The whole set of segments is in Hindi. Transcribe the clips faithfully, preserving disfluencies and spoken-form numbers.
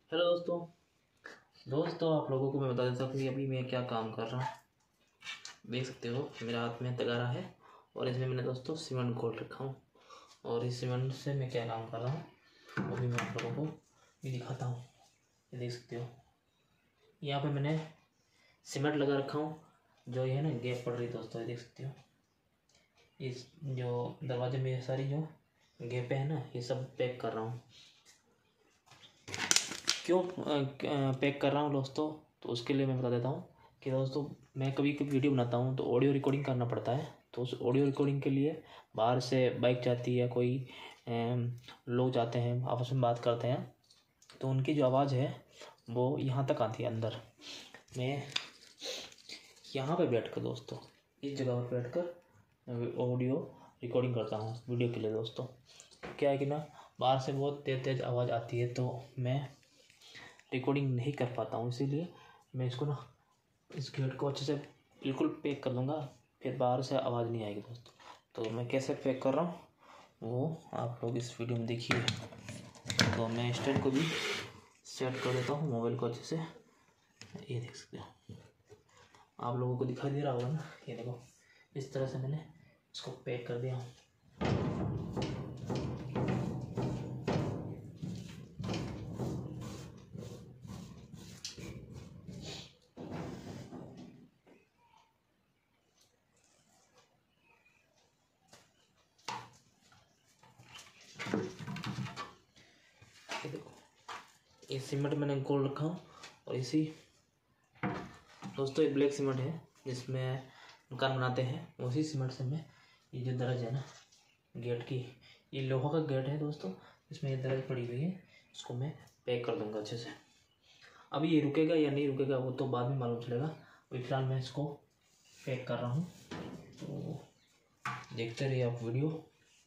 हेलो दोस्तों दोस्तों आप लोगों को मैं बता देता हूँ कि अभी मैं क्या काम कर रहा हूँ। देख सकते हो मेरे हाथ में तगारा है और इसमें मैंने दोस्तों सीमेंट घोल रखा हूँ और इस सीमेंट से मैं क्या काम कर रहा हूँ वो भी मैं आप लोगों को भी दिखाता हूँ। ये देख सकते हो यहाँ पे मैंने सीमेंट लगा रखा हूँ। जो ये है ना गैप पड़ रही दोस्तों, ये देख सकते हो इस जो दरवाजे में सारी जो गैपें है ना ये सब पैक कर रहा हूँ। क्यों पैक कर रहा हूँ दोस्तों, तो उसके लिए मैं बता देता हूँ कि दोस्तों मैं कभी कभी वीडियो बनाता हूँ तो ऑडियो रिकॉर्डिंग करना पड़ता है। तो उस ऑडियो रिकॉर्डिंग के लिए बाहर से बाइक जाती है, कोई लोग जाते हैं आपस में बात करते हैं, तो उनकी जो आवाज़ है वो यहाँ तक आती है अंदर। मैं यहाँ पे बैठ कर दोस्तों इस जगह पर बैठ कर ऑडियो रिकॉर्डिंग करता हूँ वीडियो के लिए। दोस्तों क्या है कि ना बाहर से बहुत तेज़ तेज़ आवाज़ आती है तो मैं रिकॉर्डिंग नहीं कर पाता हूँ, इसीलिए मैं इसको ना इस गेट को अच्छे से बिल्कुल पैक कर लूँगा, फिर बाहर से आवाज़ नहीं आएगी दोस्तों। तो मैं कैसे पैक कर रहा हूँ वो आप लोग इस वीडियो में देखिए। तो मैं स्टैंड को भी सेट कर देता हूँ मोबाइल को अच्छे से। ये देख सकते हो आप लोगों को दिखाई दे रहा होगा ना, ये देखो इस तरह से मैंने इसको पैक कर दिया हूँ। ये देखो ये सीमेंट मैंने गोल रखा हूँ और इसी दोस्तों ये ब्लैक सीमेंट है जिसमें मकान बनाते हैं, उसी सीमेंट से मैं ये जो दराज है ना गेट की, ये लोहा का गेट है दोस्तों, इसमें ये दराज पड़ी हुई है, इसको मैं पैक कर दूंगा अच्छे से। अभी ये रुकेगा या नहीं रुकेगा वो तो बाद में मालूम चलेगा, अभी फिलहाल मैं इसको पैक कर रहा हूँ। तो देखते रहिए आप वीडियो।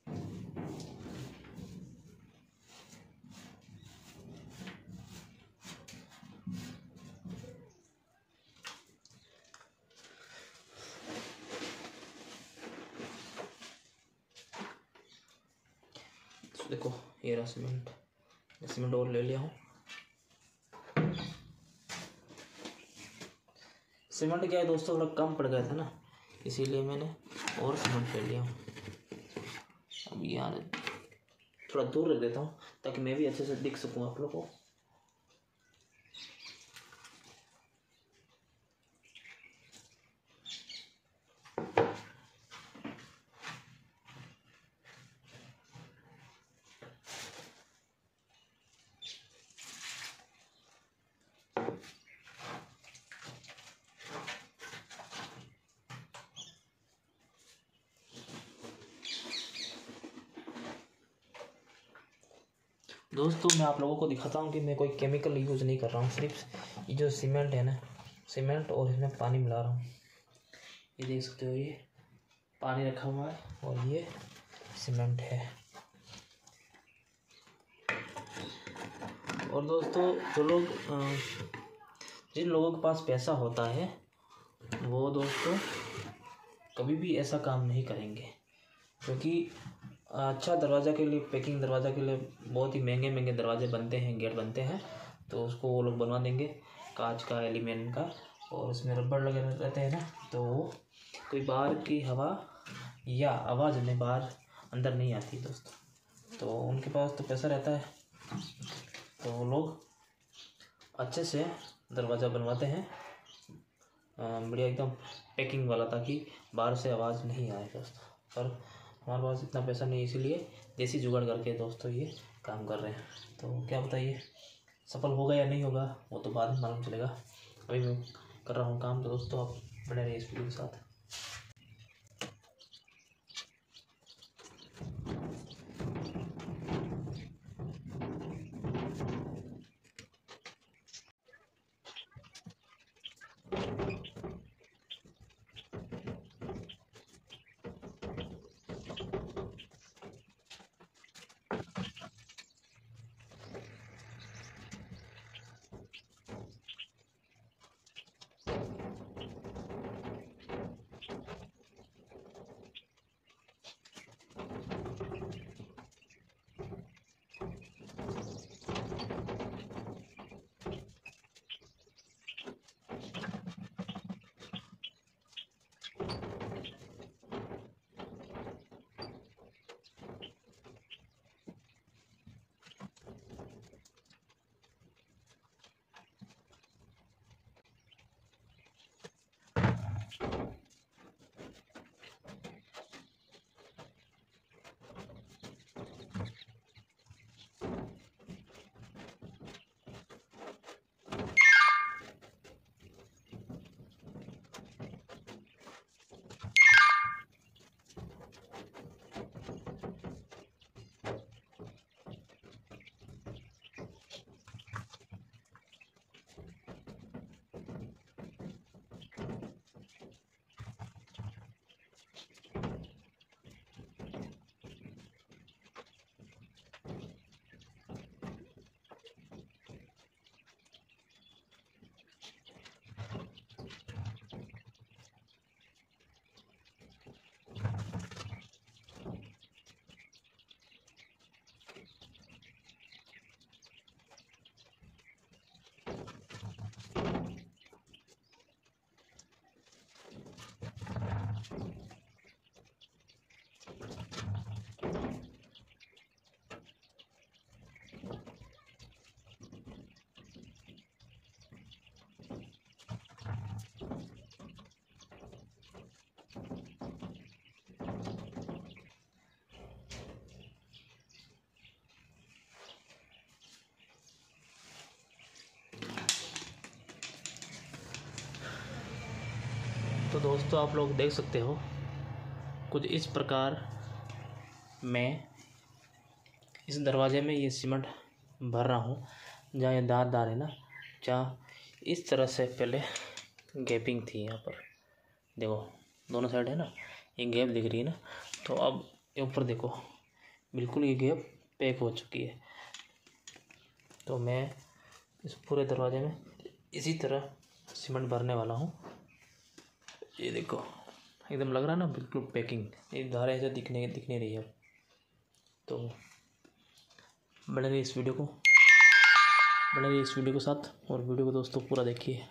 देखो ये रहा सीमेंट, सीमेंट और ले लिया हूँ। सीमेंट क्या है दोस्तों थोड़ा कम पड़ गया था ना, इसीलिए मैंने और सीमेंट ले लिया हूँ। अब यहाँ थोड़ा दूर रख देता हूँ ताकि मैं भी अच्छे से दिख सकूँ आप लोगों को। दोस्तों मैं आप लोगों को दिखाता हूँ कि मैं कोई केमिकल यूज़ नहीं कर रहा हूँ, सिर्फ ये जो सीमेंट है ना सीमेंट और इसमें पानी मिला रहा हूँ। ये देख सकते हो ये पानी रखा हुआ है और ये सीमेंट है। और दोस्तों जो लोग जिन लोगों के पास पैसा होता है वो दोस्तों कभी भी ऐसा काम नहीं करेंगे, क्योंकि अच्छा दरवाज़ा के लिए पैकिंग दरवाज़ा के लिए बहुत ही महंगे महंगे दरवाजे बनते हैं, गेट बनते हैं, तो उसको वो लोग बनवा देंगे कांच का एलिमेंट का, और उसमें रबड़ लगे रहते हैं ना, तो कोई बाहर की हवा या आवाज़ में बाहर अंदर नहीं आती दोस्तों। तो उनके पास तो पैसा रहता है तो वो लोग अच्छे से दरवाज़ा बनवाते हैं बढ़िया एकदम पैकिंग वाला, ताकि बाहर से आवाज़ नहीं आए दोस्तों। पर हमारे पास इतना पैसा नहीं, इसीलिए देसी जुगाड़ करके दोस्तों ये काम कर रहे हैं। तो क्या बताइए सफल होगा या नहीं होगा वो तो बाद में मालूम चलेगा, अभी मैं कर रहा हूँ काम। तो दोस्तों आप बने रहिए इस वीडियो के साथ। तो दोस्तों आप लोग देख सकते हो कुछ इस प्रकार मैं इस दरवाजे में ये सीमेंट भर रहा हूँ। जहाँ ये दार दार है ना, जहाँ इस तरह से पहले गैपिंग थी, यहाँ पर देखो दोनों साइड है ना, ये गैप दिख रही है ना। तो अब ये ऊपर देखो बिल्कुल ये गैप पैक हो चुकी है। तो मैं इस पूरे दरवाजे में इसी तरह सीमेंट भरने वाला हूँ। ये देखो एकदम लग रहा है ना बिल्कुल पैकिंग, ये धारे ऐसे दिखने दिख नहीं रही है। तो बने रहिए इस वीडियो को बने रहिए इस वीडियो के साथ, और वीडियो को दोस्तों पूरा देखिए।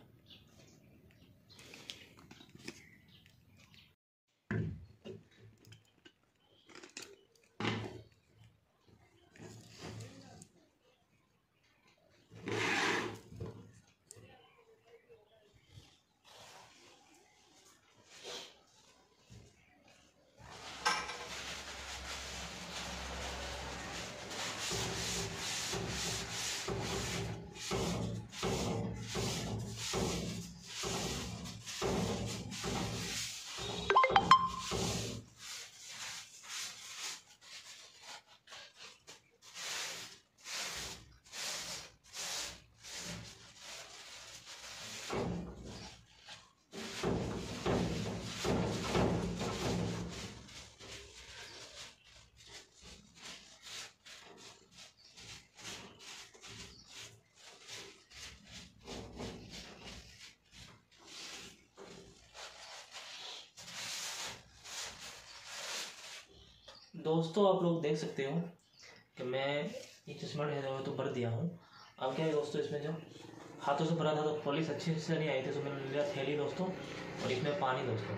दोस्तों आप लोग देख सकते हो कि मैं ये जो सीमेंट है तो भर दिया हूँ। अब क्या है दोस्तों, इसमें जो हाथों से भरा था तो पॉलिश अच्छे से नहीं आई थी, तो मैंने लिया थैली दोस्तों, और इसमें पानी दोस्तों।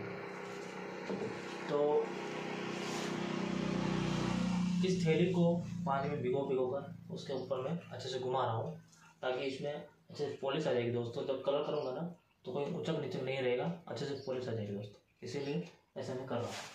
तो इस थैली को पानी में भिगो भिगो कर उसके ऊपर मैं अच्छे से घुमा रहा हूँ, ताकि इसमें अच्छे से पॉलिश आ जाएगी दोस्तों। जब कलर करूँगा ना तो कोई उचक नीचक नहीं रहेगा, अच्छे से पॉलिश आ जाएगी दोस्तों, इसीलिए ऐसा मैं कर रहा हूँ।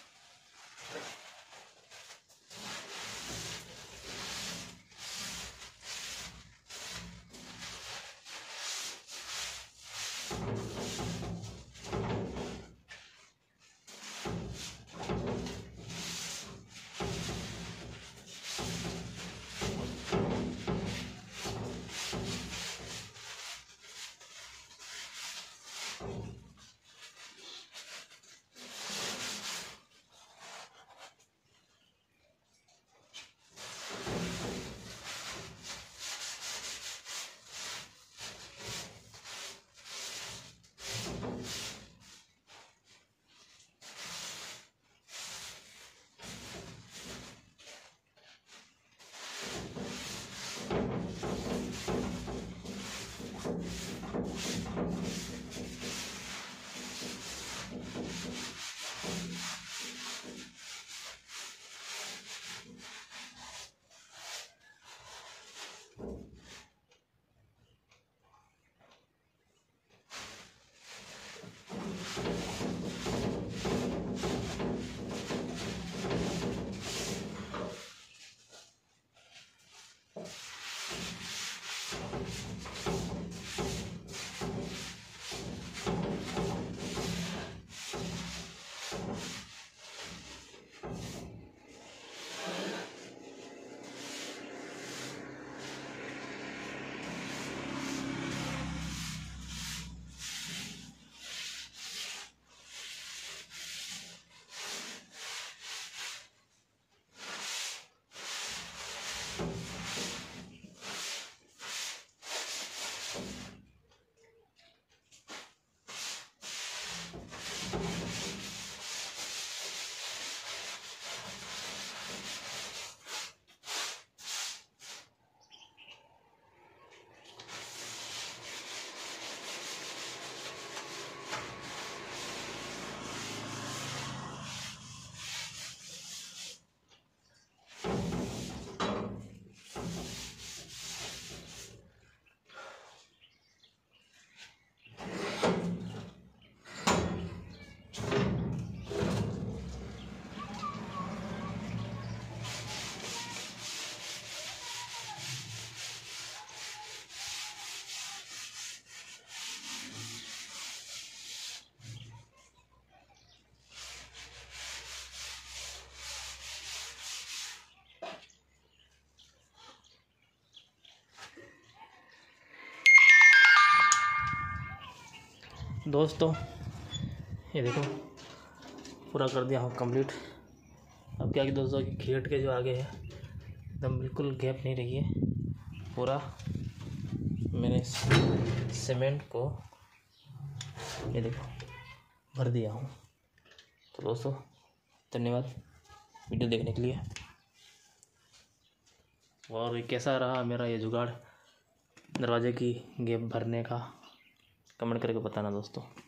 दोस्तों ये देखो पूरा कर दिया हूँ कंप्लीट। अब क्या कि दोस्तों गेट के जो आगे है एकदम बिल्कुल गैप नहीं रही है, पूरा मैंने सीमेंट को ये देखो भर दिया हूँ। तो दोस्तों धन्यवाद वीडियो देखने के लिए। और कैसा रहा मेरा ये जुगाड़ दरवाजे की गैप भरने का, कमेंट करके बताना दोस्तों।